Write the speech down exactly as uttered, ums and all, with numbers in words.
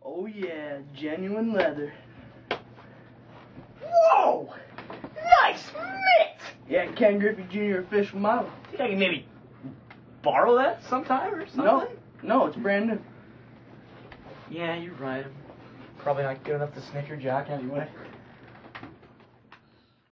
Oh yeah, genuine leather. Whoa! Nice mitt! Yeah, Ken Griffey Junior official model. Think I can maybe borrow that sometime or something? No, no, it's brand new. Yeah, you're right. I'm probably not good enough to snicker jack anyway.